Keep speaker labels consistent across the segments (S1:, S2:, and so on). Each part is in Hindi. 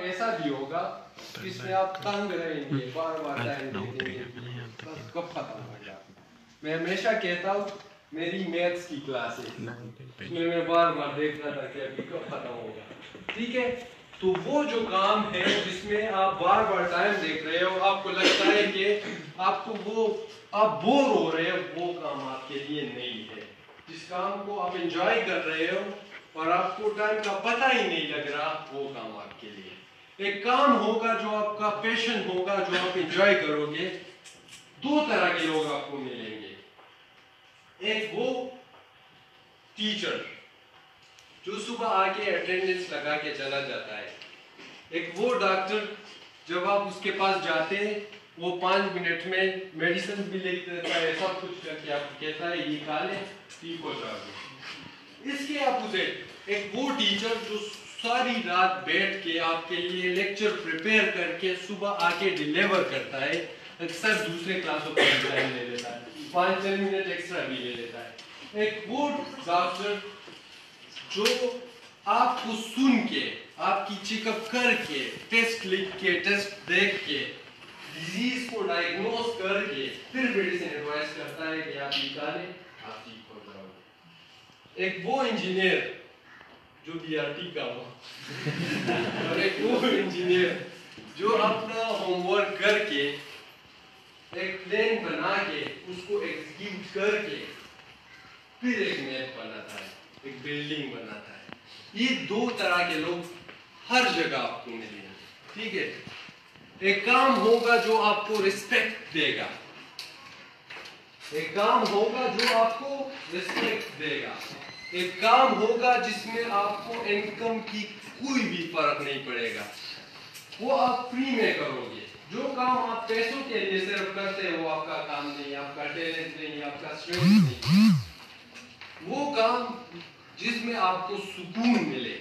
S1: ऐसा भी होगा जिसमें आप तंग रहेंगे, बार बार टाइम देंगे, बस कब खत्म होगा। मैं हमेशा कहता हूँ मेरी मैथ्स की क्लास है, उसमें मैं बार बार देख रहा था कि अभी कब खत्म होगा, ठीक है। तो वो जो काम है जिसमें आप बार बार टाइम देख रहे हो, आपको लगता है कि आपको वो आप बोर हो रहे हो, वो काम आपके लिए नहीं है। जिस काम को आप एंजॉय कर रहे हो और आपको टाइम का पता ही नहीं लग रहा, वो काम आपके लिए। एक काम होगा जो आपका पैशन होगा, जो आप एंजॉय करोगे। दो तरह के लोग आपको मिलेंगे, एक वो टीचर जो सुबह आके अटेंडेंस लगा के चला जाता है, एक वो डॉक्टर जब आप उसके पास जाते हैं वो 5 मिनट में मेडिसिन भी लिख देता है, सब कुछ करके आपको कहता है ये खा ले, ठीक हो जाओगे। इसके अपोजिट एक वो टीचर जो सारी रात बैठ के आपके लिए लेक्चर प्रिपेयर करके सुबह आके डिलीवर करता है, अक्सर दूसरे क्लासों का टाइम ले लेता है, 5-10 मिनट एक्स्ट्रा भी ले लेता है। एक वो डॉक्टर जो आपको सुन के, आपकी चेकअप करके, टेस्ट लिख के, टेस्ट देख के, डिजीज को डायग्नोज करके फिर मेडिसिन एडवाइस करता है कि आप ये खा लें, आप ठीक हो जाओगे। एक वो इंजीनियर जो बीआरटी का हो और एक वो इंजीनियर जो अपना होमवर्क करके एक प्लान बना के उसको एग्जीक्यूट करके फिर एक मैप बनाता है, एक बिल्डिंग बनाता है। ये दो तरह के लोग हर जगह आपको मिलेंगे, ठीक है। एक काम होगा जो आपको रिस्पेक्ट देगा, एक काम होगा जो आपको रिस्पेक्ट देगा, एक काम होगा जिसमें आपको इनकम की कोई भी फर्क नहीं पड़ेगा, वो आप फ्री में करोगे। जो काम आप पैसों के लिए सिर्फ करते हैं वो आपका काम नहीं, आपका टैलेंट नहीं, आपका स्ट्रेंथ नहीं। वो काम जिसमें आपको सुकून मिले,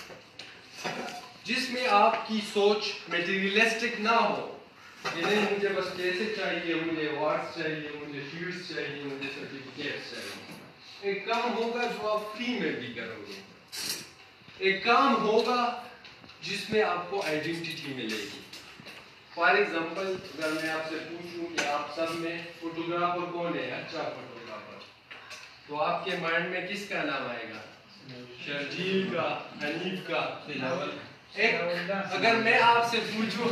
S1: जिसमें आपकी सोच मटेरियलिस्टिक ना हो, नहीं मुझे बस पैसे चाहिए, मुझे अवार्ड्स चाहिए, मुझे शील्ड्स चाहिए, मुझे सर्टिफिकेट्स चाहिए। एक काम होगा जो आप फ्री में भी करोगे, एक काम होगा जिसमें आपको आइडेंटिटी मिलेगी। फॉर एग्जाम्पल अगर मैं आपसे पूछूं कि आप सब में फोटोग्राफर कौन है, अच्छा फोटोग्राफर, तो आपके माइंड में किसका नाम आएगा? शर्जील का, हनीफ का। एक अगर मैं आपसे पूछूं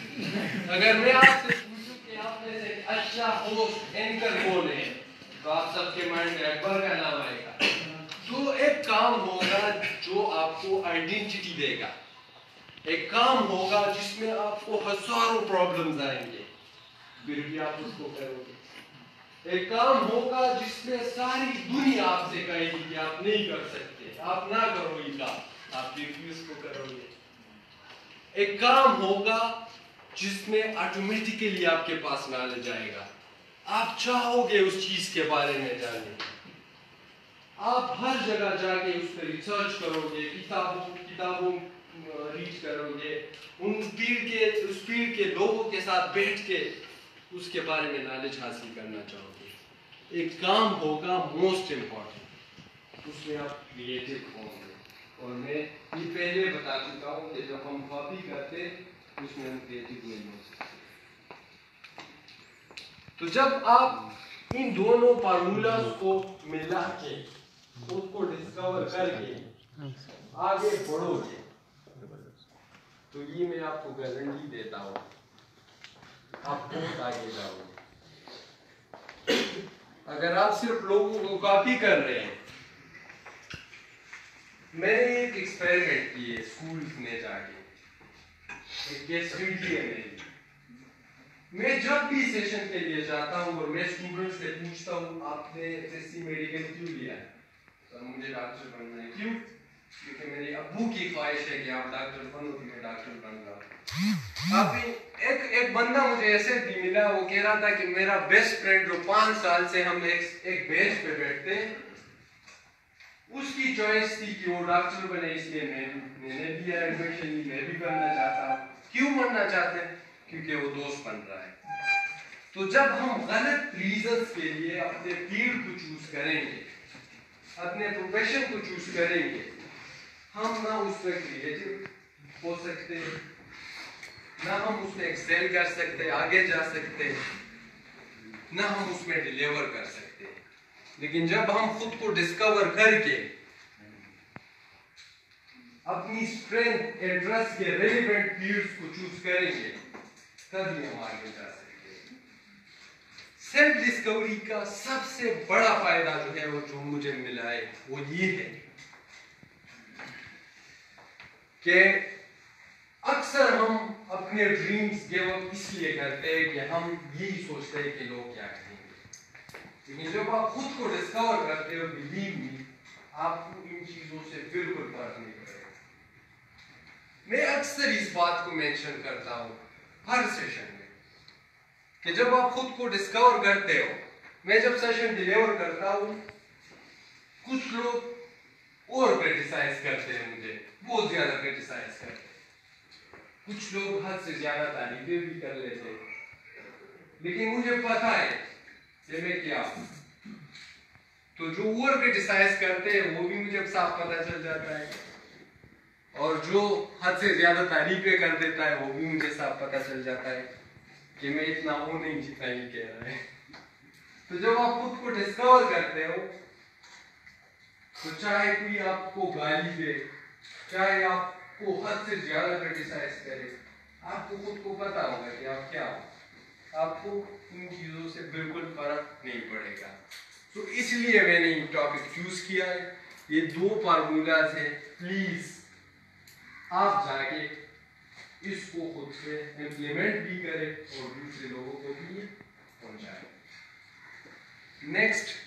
S1: कि आप में से अच्छा होस्ट एंकर कौन है, तो आप सबके माइंड में अकबर का नाम आएगा। तो एक काम होगा जो आपको आइडेंटिटी देगा, एक काम होगा जिसमें आपको हजारों प्रॉब्लम्स आएंगे फिर भी आप उसको करोगे। एक काम होगा जिसमें सारी दुनिया आपसे कहेगी कि आप नहीं कर सकते, आप ना करो ये काम, आप रिफ्यूज को करोगे। एक काम होगा जिसमें ऑटोमेटिकली आपके पास नॉलेज आएगा, आप चाहोगे उस चीज के बारे में जानने, आप हर जगह जाके उस पर रिसर्च करोगे, किताबों रीच करोगे, उस फील्ड के लोगों के साथ बैठ के उसके बारे में नॉलेज हासिल करना चाहोगे। एक काम होगा मोस्ट इम्पोर्टेंट, उसमें आप क्रिएटिव होंगे। और मैं ये पहले बता चुका हूँ कि जब हम कॉपी करते उसमें हम क्रिएटिव नहीं हो सकते। तो जब आप इन दोनों फार्मूलास को मिला के उसको डिस्कवर करके आगे बढ़ोगे, तो ये मैं आपको गारंटी देता हूँ आप बहुत आगे जाओगे। अगर आप सिर्फ लोगों को कॉपी कर रहे हैं, मैंने एक एक्सपेरिमेंट किए स्कूल्स में जाके, एक केस स्टडी है मेरी। मैं जब भी सेशन के लिए जाता हूँ और मैं स्टूडेंट्स से पूछता हूँ आपने एसएससी मेडिकल क्यों लिया, तो मुझे डॉक्टर बनना है। क्यों? क्योंकि मेरी अब्बू की ख्वाहिश है कि आप डॉक्टर बनो, तो मैं डॉक्टर बन रहा। अभी एक बंदा मुझे ऐसे भी मिला, वो कह रहा था कि मेरा बेस्ट फ्रेंड जो 5 साल से हम एक बेंच पे बैठते हैं, उसकी चॉइस थी कि वो डॉक्टर बने, इसलिए मैंने भी एडमिशन ली, मैं भी बनना चाहता हूँ। क्यों बनना चाहते हैं? क्योंकि वो दोस्त बन रहा है। तो जब हम गलत रीजंस के लिए अपने फील्ड को चूज करेंगे, अपने प्रोफेशन को चूज करेंगे, हम ना उस पर क्रिएटिव हो सकते, ना हम उसमें एक्सेल कर सकते, आगे जा सकते, ना हम उसमें डिलीवर कर सकते। लेकिन जब हम खुद को डिस्कवर करके अपनी स्ट्रेंथ, इंटरेस्ट के रेलेवेंट फील्ड्स को चूज करेंगे, तभी हम आगे जा सकते हैं। सेल्फ डिस्कवरी का सबसे बड़ा फायदा जो है वो जो मुझे मिला है वो ये है कि अक्सर हम अपने ड्रीम्स गिव अप इसलिए करते हैं कि हम यही सोचते हैं कि लोग क्या कहेंगे। लेकिन जब आप खुद को डिस्कवर करते हो, बिलीव मी, आपको इन चीजों से बिल्कुल फर्क नहीं पड़ेगा। मैं अक्सर इस बात को मेंशन करता हूं हर सेशन में कि जब आप खुद को डिस्कवर करते हो, मैं जब सेशन डिलीवर करता हूं, कुछ लोग और क्रिटिसाइज करते हैं, मुझे बहुत ज्यादा क्रिटिसाइज करते हैं, कुछ लोग हद से ज्यादा तारीफें भी कर लेते हैं। लेकिन मुझे पता है कि मैं क्या हूं। तो जो और क्रिटिसाइज करते हैं वो भी मुझे साफ पता चल जाता है, और जो हद से ज्यादा तारीफें कर देता है वो भी मुझे साफ पता चल जाता है कि मैं इतना हूं नहीं जितना ही कह रहा है। तो जब आप खुद को डिस्कवर करते हो, तो चाहे कोई आपको गाली दे, चाहे आपको हद से ज्यादा क्रिटिसाइज करे, आपको खुद को पता होगा कि आप क्या हो। आपको इन चीजों से बिल्कुल फर्क नहीं पड़ेगा। तो इसलिए मैंने ये टॉपिक चूज किया है। ये 2 फार्मूलाज है, प्लीज आप जाके इसको खुद से इम्प्लीमेंट भी करें और दूसरे लोगों को भी पहुंचाएं। Next,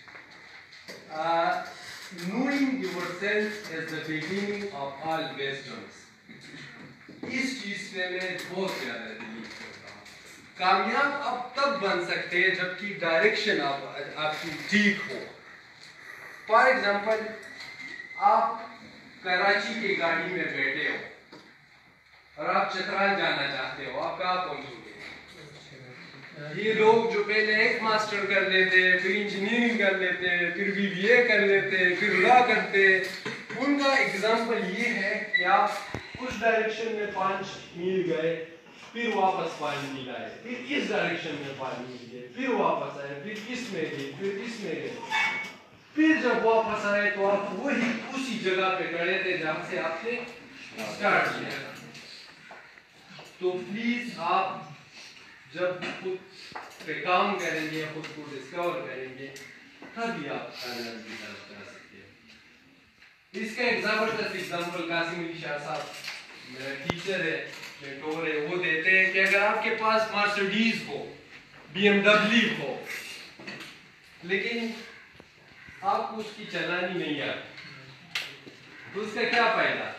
S1: knowing yourself is the beginning of all wisdoms। इस चीज पे मैं बहुत ज्यादा बिलीव करता हूँ। कामयाब आप तब बन सकते हैं जबकि डायरेक्शन आपकी ठीक हो। फॉर एग्जाम्पल, आप कराची की गाड़ी में बैठे हो और आप चतराल जाना चाहते हो, आप कहाँ पहुंचोगे? ये लोग जो पहले एक मास्टर कर लेते, फिर इंजीनियरिंग कर लेते, फिर BBA कर लेते, फिर लॉ करते, उनका एग्जाम्पल ये है कि आप उस डायरेक्शन में 5 मील गए, फिर वापस 5 मील आए, फिर इस डायरेक्शन में 5 मील गए, फिर वापस आए, फिर इसमें गए, फिर इसमें गए, फिर जब वापस आए तो आप वही उसी जगह पे खड़े थे जहां से आपने स्टार्ट किया। तो प्लीज आप जब खुद पे काम करेंगे, खुद को डिस्कवर करेंगे, तभी आप कामयाबी की तरफ जा सकते हैं। इसका एक जबरदस्त एग्जाम्पल कासिम अली शाह साहब, मेरा टीचर है, मेंटोर है, वो देते हैं कि अगर आपके पास मर्सिडीज हो, BMW हो, लेकिन आपको उसकी चलानी नहीं आती, तो उसका क्या फायदा?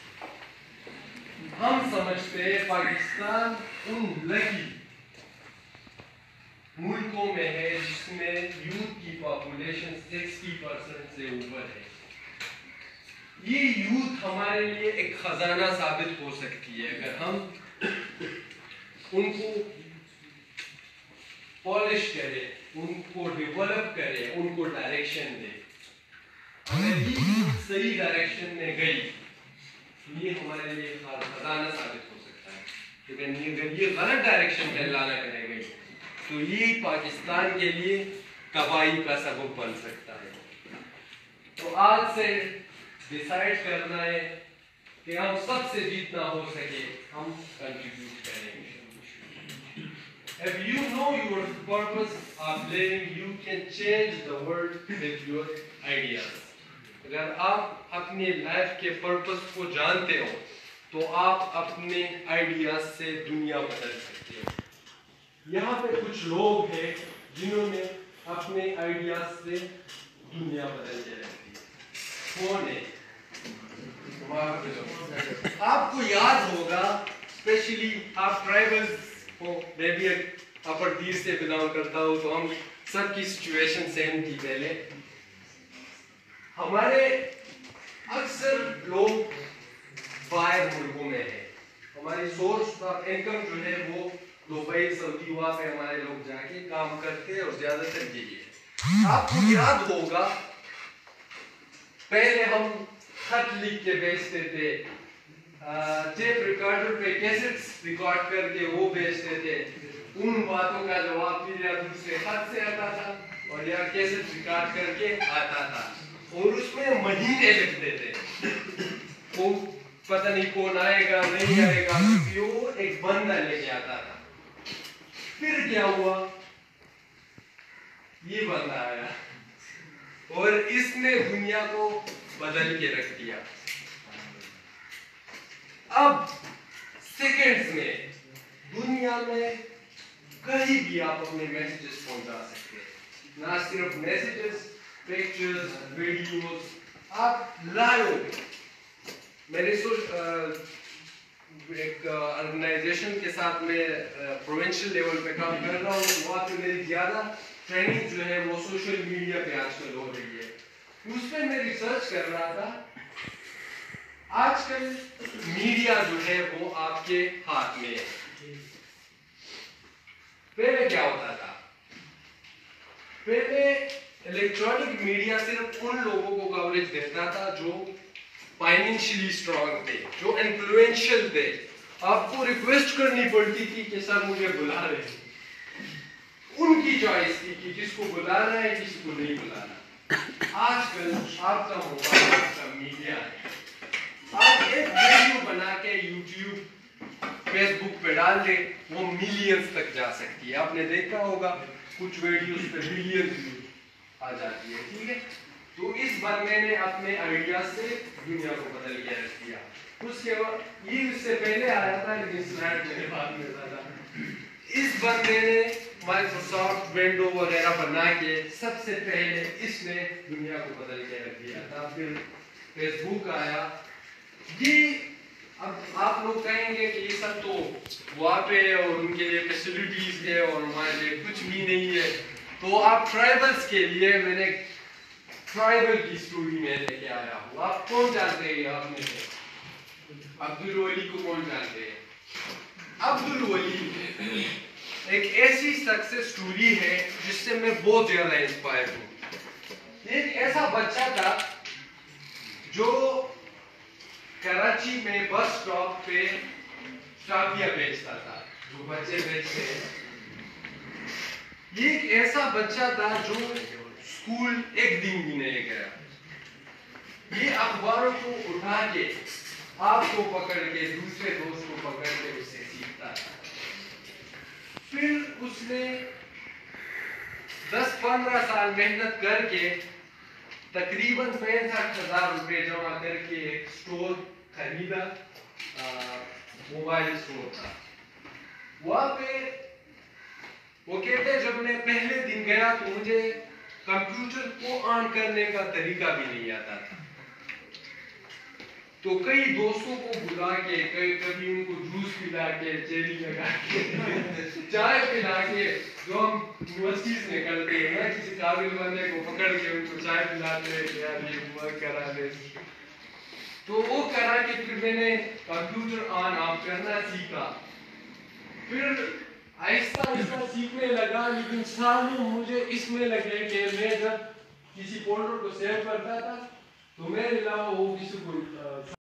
S1: हम समझते हैं पाकिस्तान उन लकी मुल्कों में है जिसमें यूथ की पॉपुलेशन 60% से ऊपर है। ये यूथ हमारे लिए एक खजाना साबित हो सकती है अगर हम उनको पॉलिश करें, उनको डेवलप करें, उनको डायरेक्शन दें। अगर ये सही डायरेक्शन में गई तो ये हमारे लिए खजाना साबित हो सकता है। लेकिन अगर ये गलत डायरेक्शन में लाना करे गई तो ये पाकिस्तान के लिए तबाही का सबब बन सकता है। तो आज से डिसाइड करना है कि हम सबसे जितना हो सके हम कंट्रीब्यूट करेंगे। If you know your purpose of living, you can change the world with your ideas. अगर आप अपने लाइफ के पर्पस को जानते हो तो आप अपने आइडियाज से दुनिया बदल सकते हो। यहाँ पे कुछ लोग हैं जिन्होंने अपने आइडियाज से दुनिया बदल के रखी है। कौन है? आपको याद होगा, स्पेशली आप ट्राइबल्स हो, मैं भी अपर तीर से बिलोंग करता हूँ, तो हम सबकी सिचुएशन सेम थी पहले। हमारे अक्सर लोग बाहर मुल्कों में है, हमारी सोर्स ऑफ इनकम जो है वो दुबई, सऊदी, वहां पे हमारे लोग जाके काम करते हैं और ज्यादातर यही है। आपको याद होगा पहले हम खत लिख के भेजते थे टेप रिकॉर्डर पे कैसेट्स रिकॉर्ड करके वो बेचते थे। उन बातों का जवाब भी या दूसरे खत से आता था और या कैसेट रिकॉर्ड करके आता था और उसमें महीने लगते थे। वो पता नहीं कौन आएगा नहीं आएगा, वो एक बंदा लेके आता था। फिर क्या हुआ, ये बंदा आया और इसने दुनिया को बदल के रख दिया। अब सेकंड्स में दुनिया में कहीं भी आप अपने मैसेजेस पहुंचा सकते हैं। ना सिर्फ मैसेजेस, पिक्चर्स, वीडियोस, आप लाइव। मैंने एक ऑर्गेनाइजेशन के साथ में प्रोविंशियल लेवल पे काम कर रहा हूँ। वहाँ पे मेरी ज़्यादा ट्रेनिंग जो है वो सोशल मीडिया पे आजकल हो रही है। उस पर मैं रिसर्च कर रहा था। आजकल मीडिया जो है वो आपके हाथ में है। पहले क्या होता था, पहले इलेक्ट्रॉनिक मीडिया सिर्फ उन लोगों को कवरेज देता था जो फाइनेंशियली स्ट्रांग थे, जो इन्फ्लुएंशियल थे। आपको रिक्वेस्ट करनी पड़ती थी कि सर मुझे बुला रहे हैं। उनकी चॉइस थी कि किसको बुलाना है किसको नहीं बुलाना। आजकल आपका मोबाइल आपका मीडिया है। आप एक वीडियो बना के यूट्यूब, फेसबुक पे डाल दे, वो मिलियंस तक जा सकती है। आपने देखा होगा कुछ वीडियोस पे मिलियन व्यूज आ जाती है, ठीक है। तो इस बंदे ने अपने आइडिया से दुनिया को बदल के रख दिया। उसके बाद ये उससे पहले आया था, लेकिन स्लाइड मेरे बाद में था। इस बंदे ने माइक्रोसॉफ्ट विंडो वगैरह बना के सबसे पहले इसने दुनिया को बदल के रख दिया था। फिर फेसबुक आया। ये अब आप लोग कहेंगे कि ये सब तो वहाँ पे और उनके लिए फैसिलिटीज है और हमारे लिए कुछ भी नहीं है। तो आप ट्राइबल्स के लिए मैंने ट्राइबल की स्टोरी में लेके आया हूँ। आप कौन जानते हैं आपने से? अब्दुल वली को कौन जानते हैं? अब्दुल वली एक ऐसी सक्सेस स्टोरी है जिससे मैं बहुत ज्यादा इंस्पायर हूँ। एक ऐसा बच्चा था जो कराची में बस स्टॉप पे टाफिया बेचता था, जो बच्चे बेचते हैं। ये एक ऐसा बच्चा था जो स्कूल एक दिन भी नहीं गया। ये अखबारों को उठा के, आपको पकड़ के, दूसरे दोस्त को पकड़ के उससे सीखता था। फिर उसने 10-15 साल मेहनत करके तकरीबन 65,000 रुपए जमा करके एक स्टोर खरीदा। मोबाइल स्टोर था वहां पे। वो कहते जब मैं पहले दिन गया तो मुझे कंप्यूटर को ऑन करने का तरीका भी नहीं आता था। तो कई दोस्तों को बुला के, कभी उनको जूस पिला के, चेरी लगा के, चाय पिला के, जो हम यूनिवर्सिटीज में करते हैं ना, किसी काबिल बंदे को पकड़ के उनको चाय पिलाते हैं कि यार ये वर्क करा दे। तो वो करा के फिर मैंने कंप्यूटर ऑन ऑफ करना सीखा। फिर आहिस्ता आहिस्ता सीखने लगा, लेकिन सालों मुझे इसमें लगे कि मैं जब किसी फोल्डर को सेव करता था तो मेरे अलावा वो किसी को